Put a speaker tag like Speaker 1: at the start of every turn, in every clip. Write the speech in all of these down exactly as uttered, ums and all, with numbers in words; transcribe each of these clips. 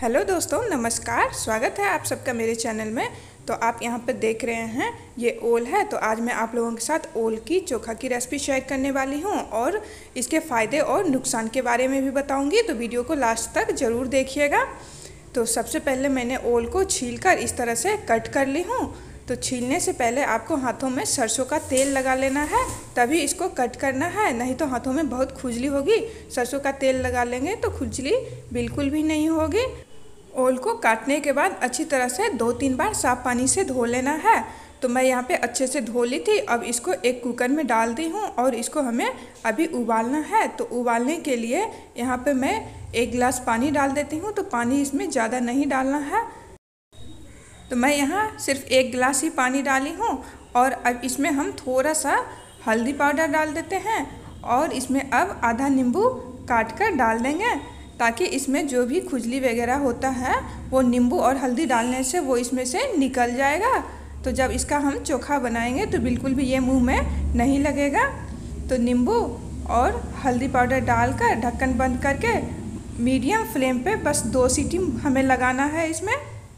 Speaker 1: Hello दोस्तों, नमस्कार। स्वागत है आप सबका मेरे चैनल में। तो आप यहाँ पर देख रहे हैं ये ओल है। तो आज मैं आप लोगों के साथ ओल की चोखा की रेसिपी शेयर करने वाली हूँ और इसके फ़ायदे और नुकसान के बारे में भी बताऊँगी। तो वीडियो को लास्ट तक ज़रूर देखिएगा। तो सबसे पहले मैंने ओल को छीलकर इस तरह से कट कर ली हूँ। तो छीलने से पहले आपको हाथों में सरसों का तेल लगा लेना है, तभी इसको कट करना है, नहीं तो हाथों में बहुत खुजली होगी। सरसों का तेल लगा लेंगे तो खुजली बिल्कुल भी नहीं होगी। ओल को काटने के बाद अच्छी तरह से दो तीन बार साफ पानी से धो लेना है। तो मैं यहाँ पे अच्छे से धो ली थी। अब इसको एक कुकर में डाल दी हूँ और इसको हमें अभी उबालना है। तो उबालने के लिए यहाँ पे मैं एक गिलास पानी डाल देती हूँ। तो पानी इसमें ज़्यादा नहीं डालना है। तो मैं यहाँ सिर्फ एक गिलास ही पानी डाली हूँ और अब इसमें हम थोड़ा सा हल्दी पाउडर डाल देते हैं और इसमें अब आधा नींबू काट कर डाल देंगे, ताकि इसमें जो भी खुजली वगैरह होता है वो नींबू और हल्दी डालने से वो इसमें से निकल जाएगा। तो जब इसका हम चोखा बनाएंगे तो बिल्कुल भी ये मुंह में नहीं लगेगा। तो नींबू और हल्दी पाउडर डालकर ढक्कन बंद करके मीडियम फ्लेम पे बस दो सीटी हमें लगाना है। इसमें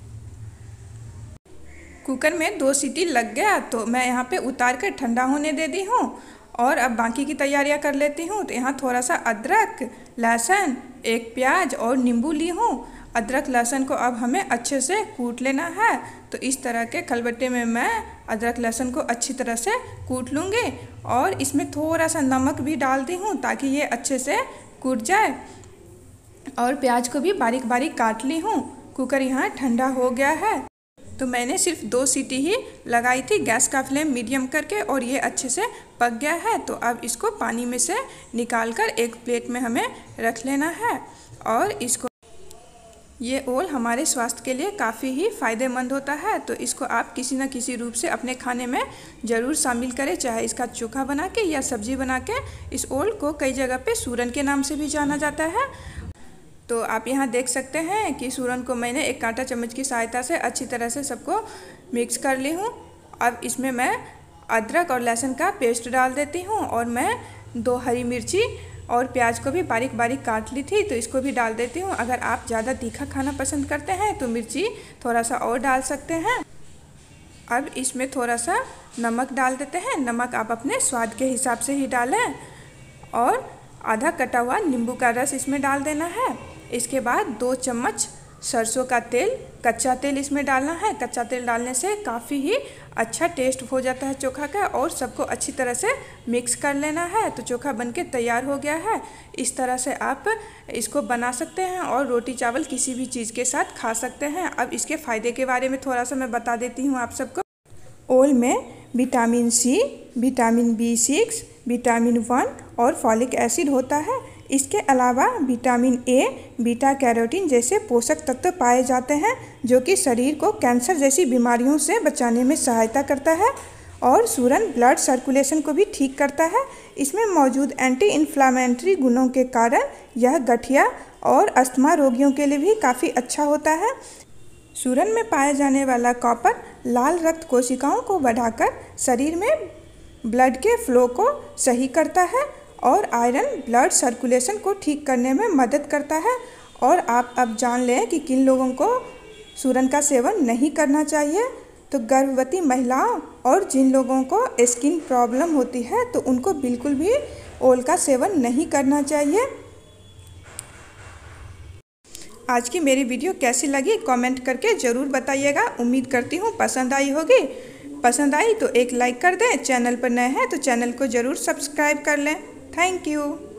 Speaker 1: कुकर में दो सीटी लग गया तो मैं यहाँ पे उतार कर ठंडा होने दे दी हूँ और अब बाकी की तैयारियाँ कर लेती हूँ। तो यहाँ थोड़ा सा अदरक, लहसुन, एक प्याज और नींबू ली हूँ। अदरक लहसुन को अब हमें अच्छे से कूट लेना है। तो इस तरह के खलबट्टे में मैं अदरक लहसुन को अच्छी तरह से कूट लूँगी और इसमें थोड़ा सा नमक भी डाल दी हूँ ताकि ये अच्छे से कूट जाए। और प्याज को भी बारीक बारीक काट ली हूँ। कुकर यहाँ ठंडा हो गया है। तो मैंने सिर्फ दो सीटी ही लगाई थी, गैस का फ्लेम मीडियम करके, और ये अच्छे से पक गया है। तो अब इसको पानी में से निकालकर एक प्लेट में हमें रख लेना है। और इसको ये ओल हमारे स्वास्थ्य के लिए काफ़ी ही फ़ायदेमंद होता है। तो इसको आप किसी न किसी रूप से अपने खाने में ज़रूर शामिल करें, चाहे इसका चोखा बना के या सब्जी बना के। इस ओल को कई जगह पे सूरन के नाम से भी जाना जाता है। तो आप यहाँ देख सकते हैं कि सूरन को मैंने एक कांटा चम्मच की सहायता से अच्छी तरह से सबको मिक्स कर ली हूँ। अब इसमें मैं अदरक और लहसुन का पेस्ट डाल देती हूँ और मैं दो हरी मिर्ची और प्याज को भी बारीक बारीक काट ली थी, तो इसको भी डाल देती हूँ। अगर आप ज़्यादा तीखा खाना पसंद करते हैं तो मिर्ची थोड़ा सा और डाल सकते हैं। अब इसमें थोड़ा सा नमक डाल देते हैं। नमक आप अपने स्वाद के हिसाब से ही डालें और आधा कटा हुआ नींबू का रस इसमें डाल देना है। इसके बाद दो चम्मच सरसों का तेल, कच्चा तेल इसमें डालना है। कच्चा तेल डालने से काफ़ी ही अच्छा टेस्ट हो जाता है चोखा का। और सबको अच्छी तरह से मिक्स कर लेना है। तो चोखा बनके तैयार हो गया है। इस तरह से आप इसको बना सकते हैं और रोटी चावल किसी भी चीज़ के साथ खा सकते हैं। अब इसके फ़ायदे के बारे में थोड़ा सा मैं बता देती हूँ आप सबको। ओल में vitamin C, vitamin B six, vitamin one और फॉलिक एसिड होता है। इसके अलावा विटामिन ए, बीटा कैरोटीन जैसे पोषक तत्व पाए जाते हैं, जो कि शरीर को कैंसर जैसी बीमारियों से बचाने में सहायता करता है। और सूरन ब्लड सर्कुलेशन को भी ठीक करता है। इसमें मौजूद एंटी इन्फ्लामेटरी गुणों के कारण यह गठिया और अस्थमा रोगियों के लिए भी काफ़ी अच्छा होता है। सूरन में पाया जाने वाला कॉपर लाल रक्त कोशिकाओं को बढ़ाकर शरीर में ब्लड के फ्लो को सही करता है और आयरन ब्लड सर्कुलेशन को ठीक करने में मदद करता है। और आप अब जान लें कि किन लोगों को सूरन का सेवन नहीं करना चाहिए। तो गर्भवती महिलाओं और जिन लोगों को स्किन प्रॉब्लम होती है तो उनको बिल्कुल भी ओल का सेवन नहीं करना चाहिए। आज की मेरी वीडियो कैसी लगी कमेंट करके ज़रूर बताइएगा। उम्मीद करती हूँ पसंद आई होगी। पसंद आई तो एक लाइक कर दें। चैनल पर नए हैं तो चैनल को ज़रूर सब्सक्राइब कर लें। Thank you.